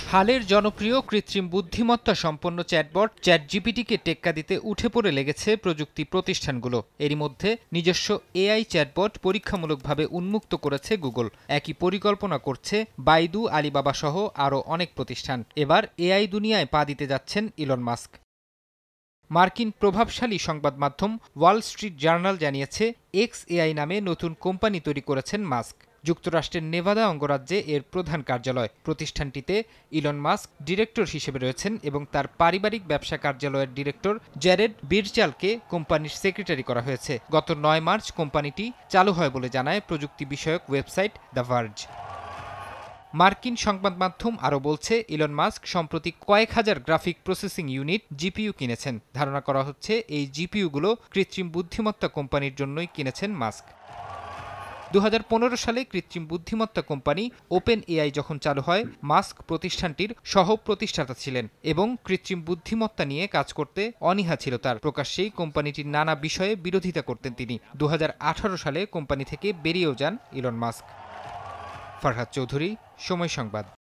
হালের জনপ্রিয় কৃত্রিম বুদ্ধিমত্তা সম্পন্ন চ্যাটবট চ্যাটজিপিটিকে টেক্কা দিতে উঠে পড়ে লেগেছে প্রযুক্তি প্রতিষ্ঠানগুলো। এরই মধ্যে নিজস্ব এআই চ্যাটবট পরীক্ষামূলকভাবে উন্মুক্ত করেছে গুগল। একই পরিকল্পনা করছে বাইদু, আলিবাবা সহ আরও অনেক প্রতিষ্ঠান। এবার এআই দুনিয়ায় পা দিতে যাচ্ছেন ইলন মাস্ক। মার্কিন প্রভাবশালী সংবাদ মাধ্যম ওয়াল স্ট্রিট জার্নাল জানিয়েছে, X.AI নামে নতুন কোম্পানি তৈরি করেছেন মাস্ক। যুক্তরাষ্ট্রের নেভাদা অঙ্গরাজ্যে এর প্রধান কার্যালয়। প্রতিষ্ঠানটিতে ইলন মাস্ক ডিরেক্টর হিসেবে রয়েছেন এবং তার পারিবারিক ব্যবসা কার্যালয়ের ডিরেক্টর জ্যারেড বিরচালকে কোম্পানির সেক্রেটারি করা হয়েছে। গত ৯ মার্চ কোম্পানিটি চালু হয় বলে জানায় প্রযুক্তি বিষয়ক ওয়েবসাইট দ্য ভার্জ। মার্কিন সংবাদ মাধ্যম আরও বলছে, ইলন মাস্ক সম্প্রতি কয়েক হাজার গ্রাফিক প্রসেসিং ইউনিট জিপিইউ কিনেছেন। ধারণা করা হচ্ছে এই জিপিইউগুলো কৃত্রিম বুদ্ধিমত্তা কোম্পানির জন্যই কিনেছেন মাস্ক। ২০১৫ সালে কৃত্রিম বুদ্ধিমত্তা কোম্পানি ওপেন.এআই যখন চালু হয়, মাস্ক প্রতিষ্ঠানটির সহ প্রতিষ্ঠাতা ছিলেন এবং কৃত্রিম বুদ্ধিমত্তা নিয়ে কাজ করতে অনীহা ছিল তার। প্রকাশ্যেই কোম্পানিটির নানা বিষয়ে বিরোধিতা করতেন তিনি। ২০১৮ সালে কোম্পানি থেকে বেরিয়েও যান ইলন মাস্ক। ফারহাদ চৌধুরী, সময় সংবাদ।